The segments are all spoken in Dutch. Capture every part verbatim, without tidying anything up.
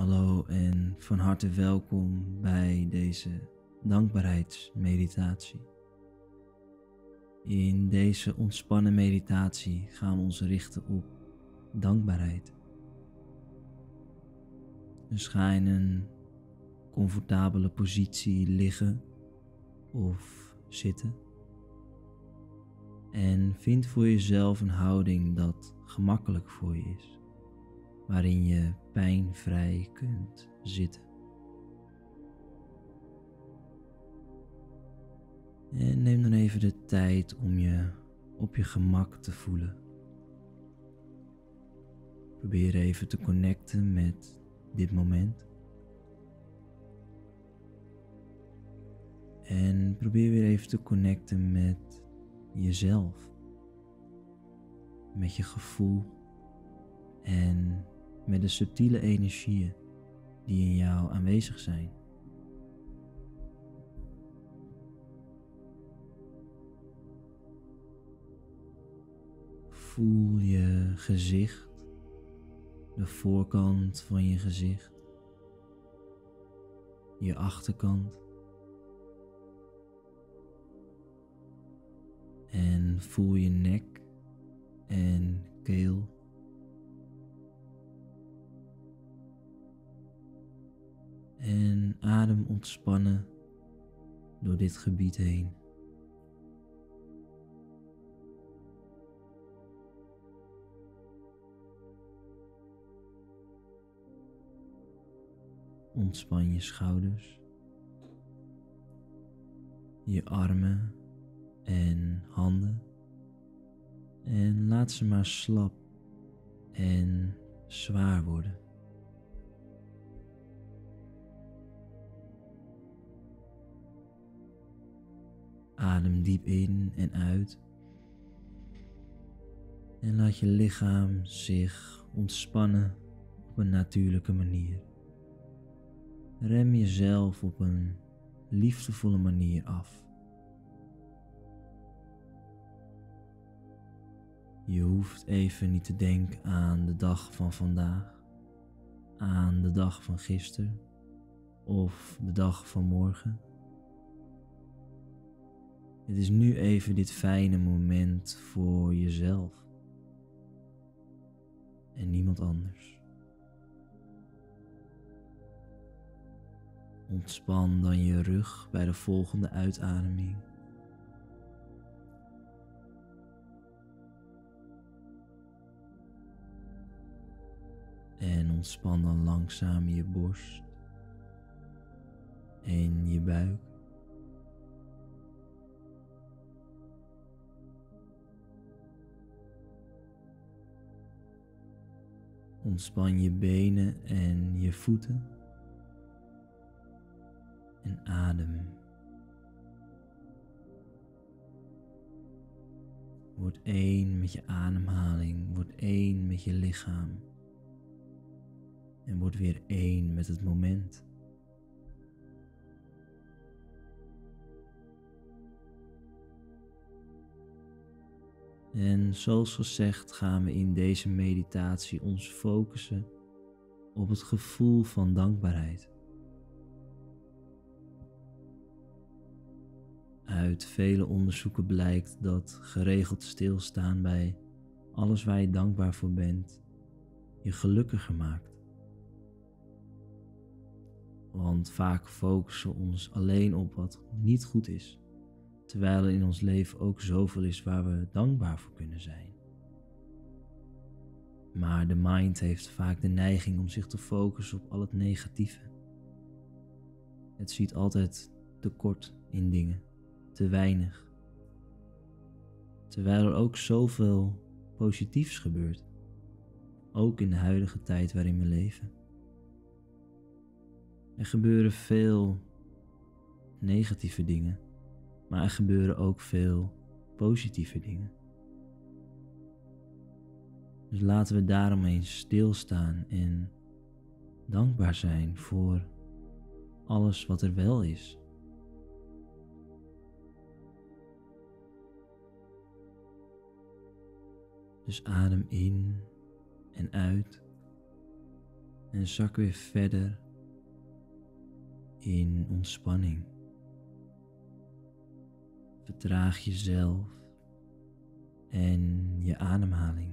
Hallo en van harte welkom bij deze dankbaarheidsmeditatie. In deze ontspannen meditatie gaan we ons richten op dankbaarheid. Dus ga in een comfortabele positie liggen of zitten. En vind voor jezelf een houding dat gemakkelijk voor je is, waarin je pijnvrij kunt zitten. En neem dan even de tijd om je op je gemak te voelen. Probeer even te connecten met dit moment. En probeer weer even te connecten met jezelf. Met je gevoel en met de subtiele energieën die in jou aanwezig zijn. Voel je gezicht, de voorkant van je gezicht, je achterkant. En voel je nek en keel. En adem ontspannen door dit gebied heen. Ontspan je schouders, je armen en handen en laat ze maar slap en zwaar worden. Adem diep in en uit en laat je lichaam zich ontspannen op een natuurlijke manier. Rem jezelf op een liefdevolle manier af. Je hoeft even niet te denken aan de dag van vandaag, aan de dag van gisteren of de dag van morgen. Het is nu even dit fijne moment voor jezelf en niemand anders. Ontspan dan je rug bij de volgende uitademing. En ontspan dan langzaam je borst en je buik. Ontspan je benen en je voeten. En adem. Word één met je ademhaling, word één met je lichaam. En word weer één met het moment. En zoals gezegd gaan we in deze meditatie ons focussen op het gevoel van dankbaarheid. Uit vele onderzoeken blijkt dat geregeld stilstaan bij alles waar je dankbaar voor bent, je gelukkiger maakt. Want vaak focussen we ons alleen op wat niet goed is, terwijl er in ons leven ook zoveel is waar we dankbaar voor kunnen zijn. Maar de mind heeft vaak de neiging om zich te focussen op al het negatieve. Het ziet altijd tekort in dingen. Te weinig. Terwijl er ook zoveel positiefs gebeurt. Ook in de huidige tijd waarin we leven. Er gebeuren veel negatieve dingen, maar er gebeuren ook veel positieve dingen. Dus laten we daarom eens stilstaan en dankbaar zijn voor alles wat er wel is. Dus adem in en uit En zak weer verder in ontspanning. Vertraag jezelf en je ademhaling.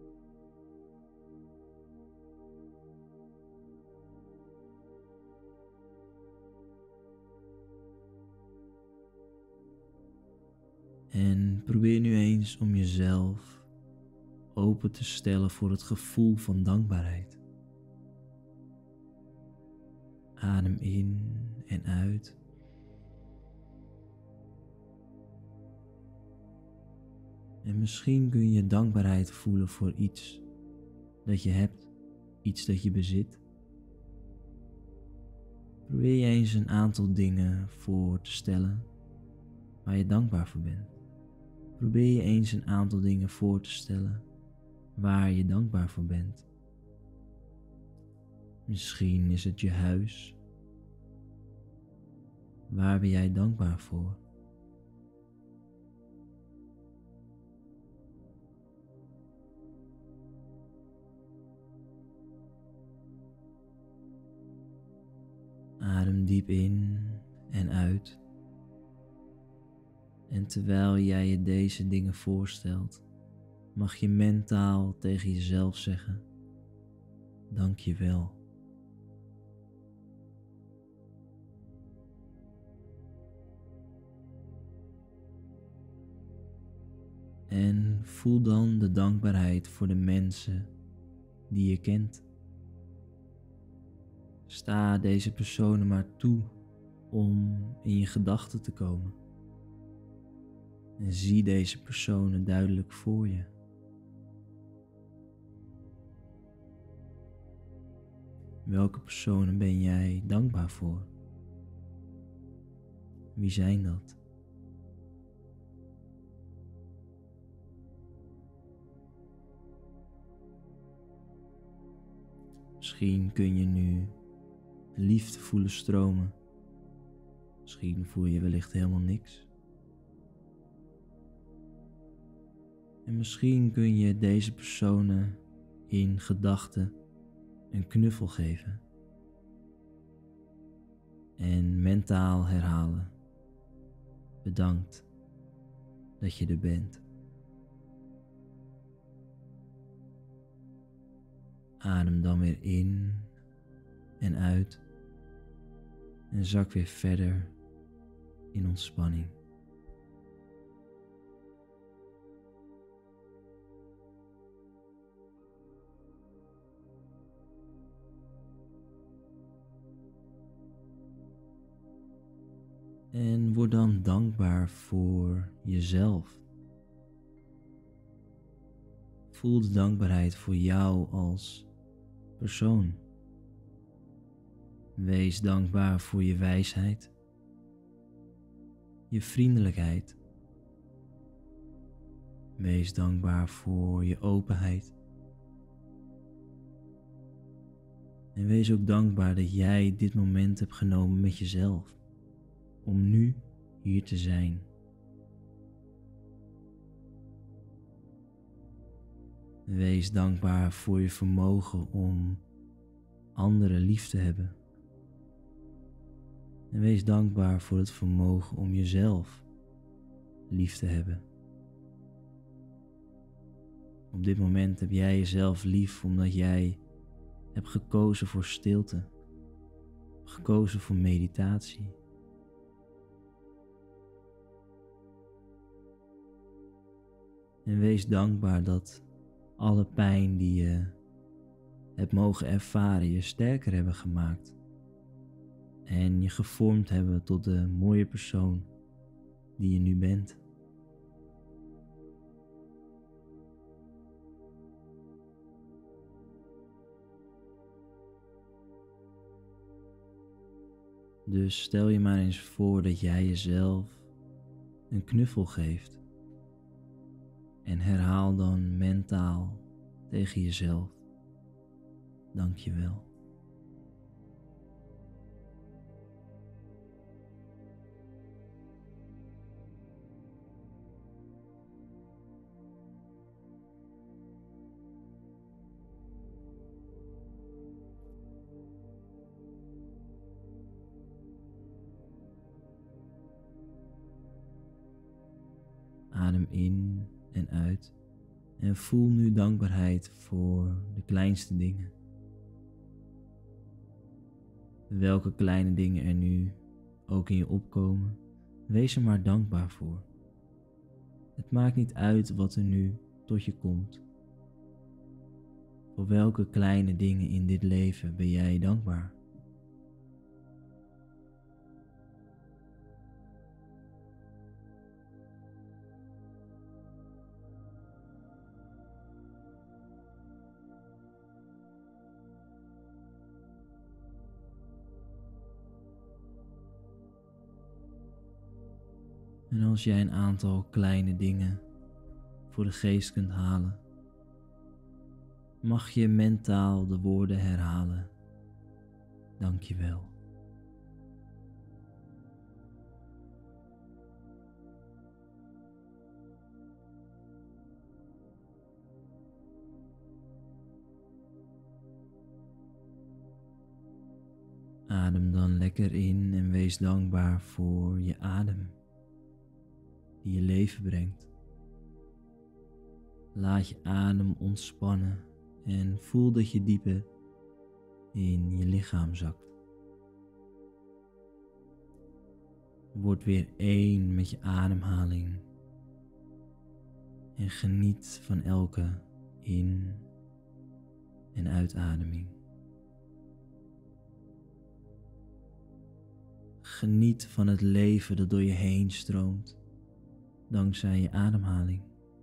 En probeer nu eens om jezelf open te stellen voor het gevoel van dankbaarheid. Adem in en uit. En misschien kun je dankbaarheid voelen voor iets dat je hebt, iets dat je bezit. Probeer je eens een aantal dingen voor te stellen waar je dankbaar voor bent. Probeer je eens een aantal dingen voor te stellen waar je dankbaar voor bent. Misschien is het je huis. Waar ben jij dankbaar voor? Adem diep in en uit. En terwijl jij je deze dingen voorstelt, mag je mentaal tegen jezelf zeggen: dank je wel. En voel dan de dankbaarheid voor de mensen die je kent. Sta deze personen maar toe om in je gedachten te komen. En zie deze personen duidelijk voor je. Welke personen ben jij dankbaar voor? Wie zijn dat? Misschien kun je nu liefde voelen stromen. Misschien voel je wellicht helemaal niks. En misschien kun je deze personen in gedachten een knuffel geven. En mentaal herhalen: bedankt dat je er bent. Adem dan weer in en uit en zak weer verder in ontspanning. En word dan dankbaar voor jezelf. Voel de dankbaarheid voor jou als persoon. Wees dankbaar voor je wijsheid, je vriendelijkheid. Wees dankbaar voor je openheid. En wees ook dankbaar dat jij dit moment hebt genomen met jezelf, om nu hier te zijn. Wees dankbaar voor je vermogen om anderen lief te hebben. En wees dankbaar voor het vermogen om jezelf lief te hebben. Op dit moment heb jij jezelf lief omdat jij hebt gekozen voor stilte, gekozen voor meditatie. En wees dankbaar dat alle pijn die je hebt mogen ervaren je sterker hebben gemaakt. En je gevormd hebben tot de mooie persoon die je nu bent. Dus stel je maar eens voor dat jij jezelf een knuffel geeft. En herhaal dan mentaal tegen jezelf: dank je wel. Adem in en uit en voel nu dankbaarheid voor de kleinste dingen. Welke kleine dingen er nu ook in je opkomen, wees er maar dankbaar voor. Het maakt niet uit wat er nu tot je komt. Voor welke kleine dingen in dit leven ben jij dankbaar? En als jij een aantal kleine dingen voor de geest kunt halen, mag je mentaal de woorden herhalen. Dank je wel. Adem dan lekker in en wees dankbaar voor je adem, die je leven brengt. Laat je adem ontspannen en voel dat je dieper in je lichaam zakt. Word weer één met je ademhaling en geniet van elke in- en uitademing. Geniet van het leven dat door je heen stroomt, dankzij je ademhaling.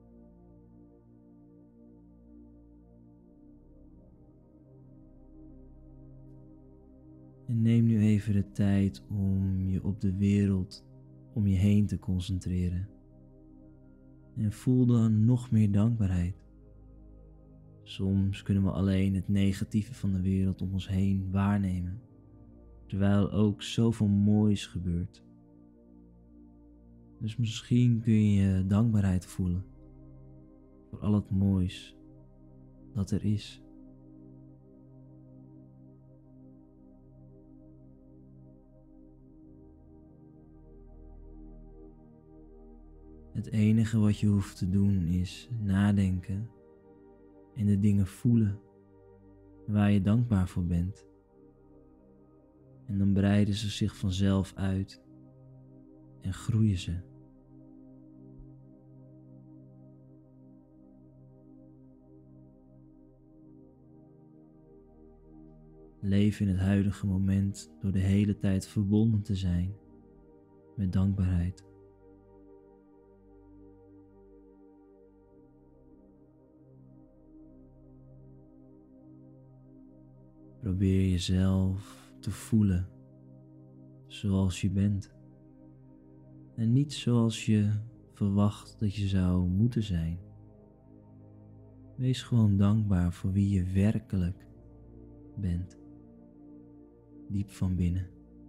En neem nu even de tijd om je op de wereld om je heen te concentreren. En voel dan nog meer dankbaarheid. Soms kunnen we alleen het negatieve van de wereld om ons heen waarnemen, terwijl er ook zoveel moois gebeurt. Dus misschien kun je dankbaarheid voelen voor al het moois dat er is. Het enige wat je hoeft te doen is nadenken en de dingen voelen waar je dankbaar voor bent. En dan breiden ze zich vanzelf uit en groeien ze. Leef in het huidige moment door de hele tijd verbonden te zijn met dankbaarheid. Probeer jezelf te voelen zoals je bent en niet zoals je verwacht dat je zou moeten zijn. Wees gewoon dankbaar voor wie je werkelijk bent, diep van binnen.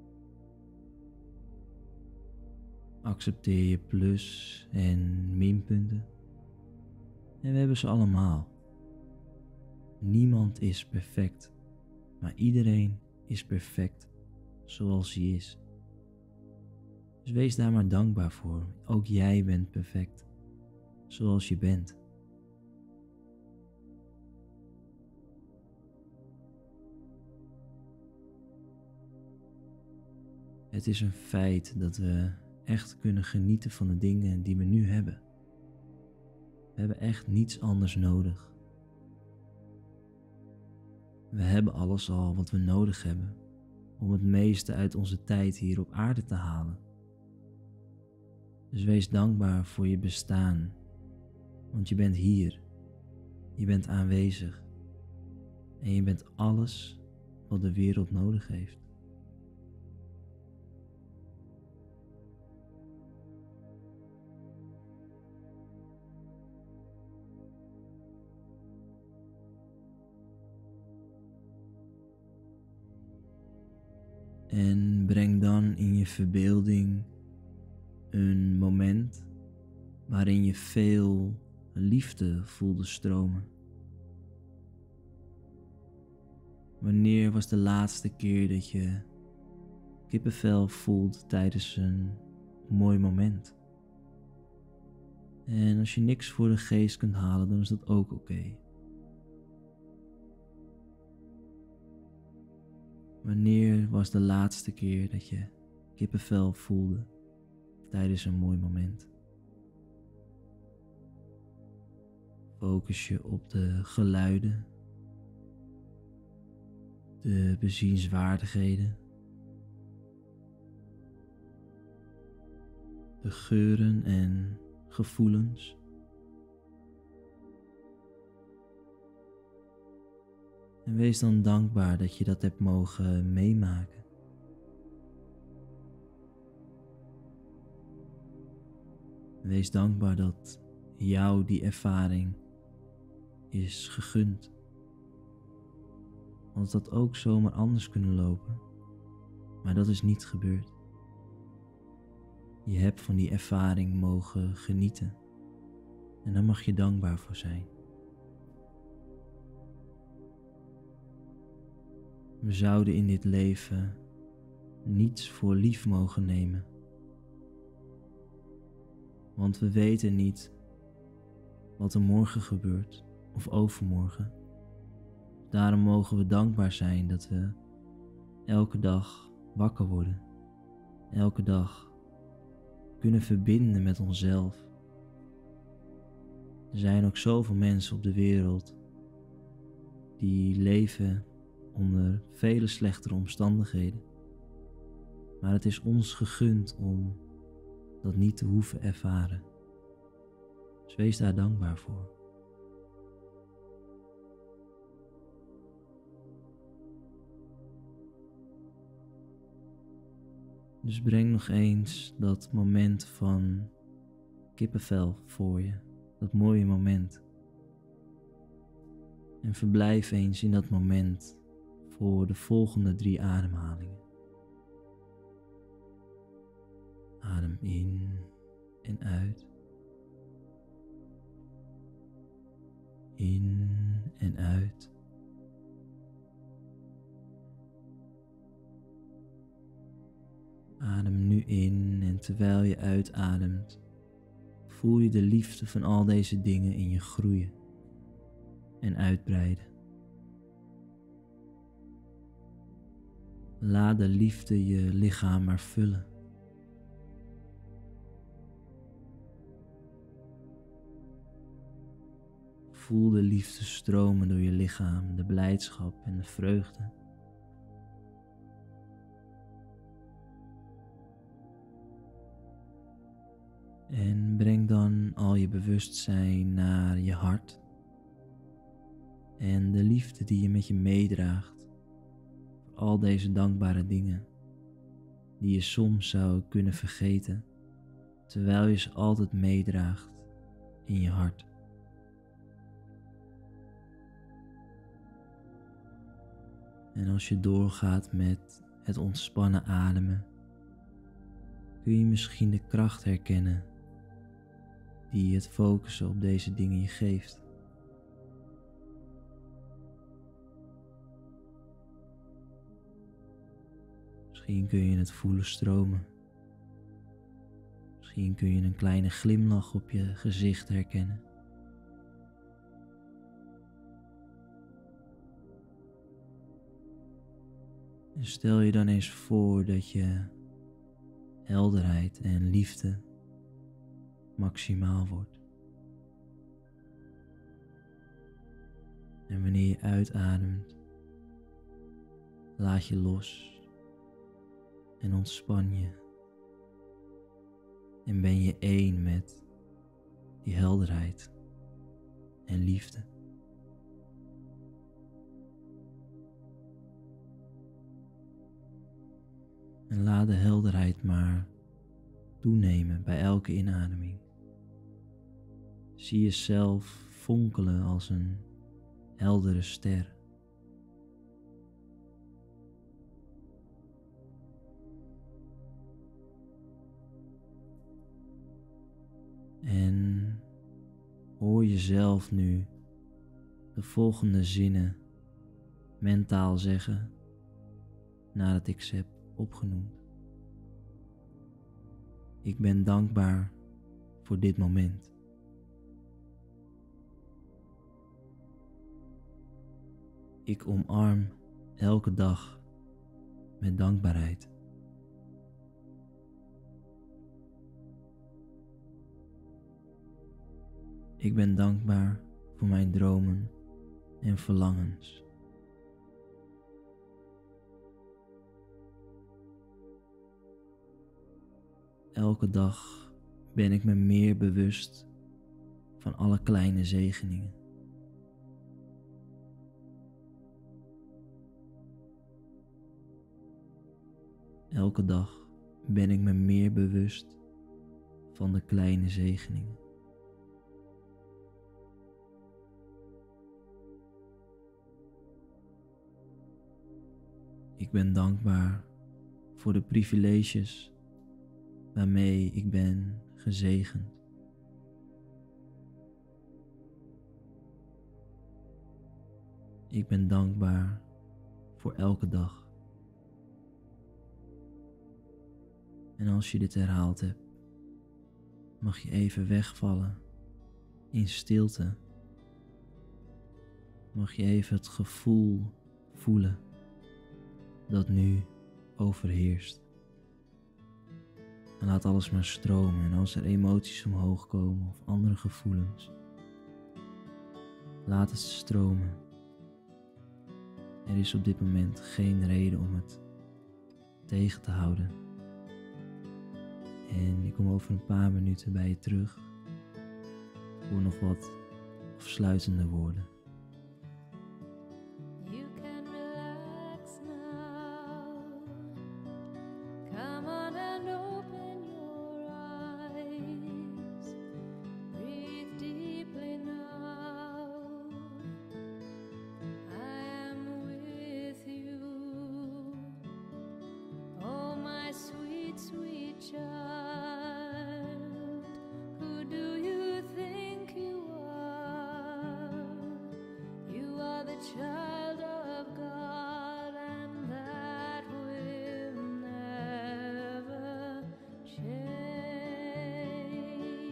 Accepteer je plus- en minpunten en we hebben ze allemaal. Niemand is perfect, maar iedereen is perfect zoals hij is. Dus wees daar maar dankbaar voor. Ook jij bent perfect zoals je bent. Het is een feit dat we echt kunnen genieten van de dingen die we nu hebben. We hebben echt niets anders nodig. We hebben alles al wat we nodig hebben om het meeste uit onze tijd hier op aarde te halen. Dus wees dankbaar voor je bestaan, want je bent hier, je bent aanwezig en je bent alles wat de wereld nodig heeft. En breng dan in je verbeelding een moment waarin je veel liefde voelde stromen. Wanneer was de laatste keer dat je kippenvel voelt tijdens een mooi moment? En als je niks voor de geest kunt halen, dan is dat ook oké. Wanneer was de laatste keer dat je kippenvel voelde tijdens een mooi moment? Focus je op de geluiden, de bezienswaardigheden, de geuren en gevoelens. En wees dan dankbaar dat je dat hebt mogen meemaken. Wees dankbaar dat jou die ervaring is gegund. Want het had ook zomaar anders kunnen lopen, maar dat is niet gebeurd. Je hebt van die ervaring mogen genieten en daar mag je dankbaar voor zijn. We zouden in dit leven niets voor lief mogen nemen, want we weten niet wat er morgen gebeurt of overmorgen. Daarom mogen we dankbaar zijn dat we elke dag wakker worden, elke dag kunnen verbinden met onszelf. Er zijn ook zoveel mensen op de wereld die leven onder vele slechtere omstandigheden. Maar het is ons gegund om dat niet te hoeven ervaren. Dus wees daar dankbaar voor. Dus breng nog eens dat moment van kippenvel voor je, dat mooie moment. En verblijf eens in dat moment voor de volgende drie ademhalingen. Adem in en uit. In en uit. Adem nu in en terwijl je uitademt, voel je de liefde van al deze dingen in je groeien en uitbreiden. Laat de liefde je lichaam maar vullen. Voel de liefde stromen door je lichaam, de blijdschap en de vreugde. En breng dan al je bewustzijn naar je hart en de liefde die je met je meedraagt voor al deze dankbare dingen die je soms zou kunnen vergeten, terwijl je ze altijd meedraagt in je hart. En als je doorgaat met het ontspannen ademen, kun je misschien de kracht herkennen die het focussen op deze dingen je geeft. Misschien kun je het voelen stromen. Misschien kun je een kleine glimlach op je gezicht herkennen. En stel je dan eens voor dat je helderheid en liefde maximaal wordt. En wanneer je uitademt, laat je los en ontspan je. En ben je één met die helderheid en liefde. En laat de helderheid maar toenemen bij elke inademing. Zie jezelf fonkelen als een heldere ster. En hoor jezelf nu de volgende zinnen mentaal zeggen nadat ik ze heb opgenoemd. Ik ben dankbaar voor dit moment. Ik omarm elke dag met dankbaarheid. Ik ben dankbaar voor mijn dromen en verlangens. Elke dag ben ik me meer bewust van alle kleine zegeningen. Elke dag ben ik me meer bewust van de kleine zegeningen. Ik ben dankbaar voor de privileges waarmee ik ben gezegend. Ik ben dankbaar voor elke dag. En als je dit herhaald hebt, mag je even wegvallen in stilte. Mag je even het gevoel voelen dat nu overheerst. En laat alles maar stromen. En als er emoties omhoog komen of andere gevoelens, laat het stromen. Er is op dit moment geen reden om het tegen te houden. En ik kom over een paar minuten bij je terug voor nog wat afsluitende woorden. You can relax now. Come on and open your eyes. Breathe deeply now. I am with you. Oh, my sweet, sweet child. Who do you think you are? You are the child of God, and that will never change.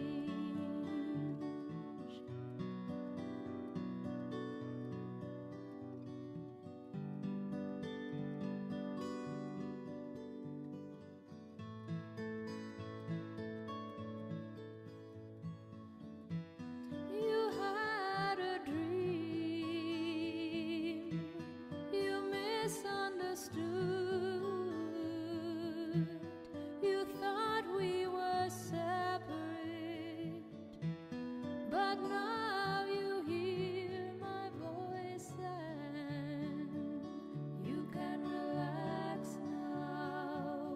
You had a dream, you misunderstood. You thought we were separate, but now you hear my voice and you can relax now.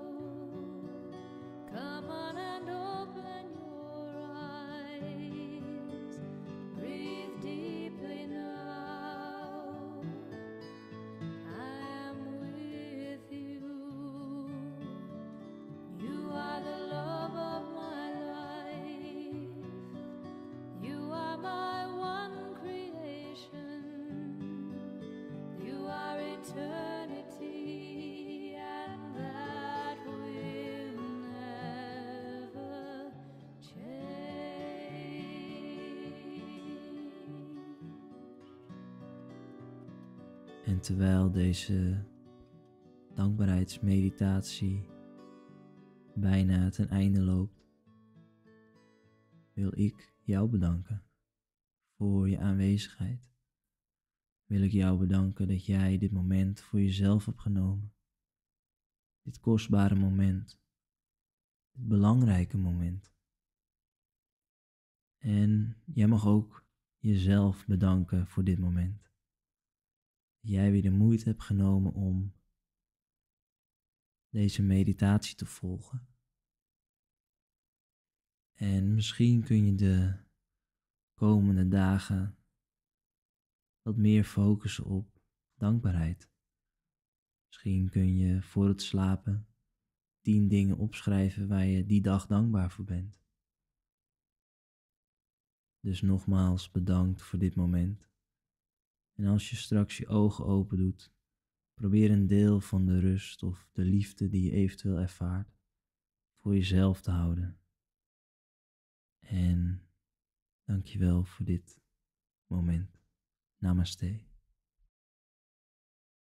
Come on and open your eyes. Breathe deeply now. I am with you. You are the love of my life. You are my one creation. You are eternity, and that will never change. En terwijl deze dankbaarheidsmeditatie bijna ten einde loopt, wil ik jou bedanken voor je aanwezigheid. Wil ik jou bedanken dat jij dit moment voor jezelf hebt genomen. Dit kostbare moment. Dit belangrijke moment. En jij mag ook jezelf bedanken voor dit moment. Dat jij weer de moeite hebt genomen om deze meditatie te volgen. En misschien kun je de komende dagen wat meer focussen op dankbaarheid. Misschien kun je voor het slapen tien dingen opschrijven waar je die dag dankbaar voor bent. Dus nogmaals bedankt voor dit moment. En als je straks je ogen open doet, probeer een deel van de rust of de liefde die je eventueel ervaart voor jezelf te houden. En dank je wel voor dit moment. Namaste.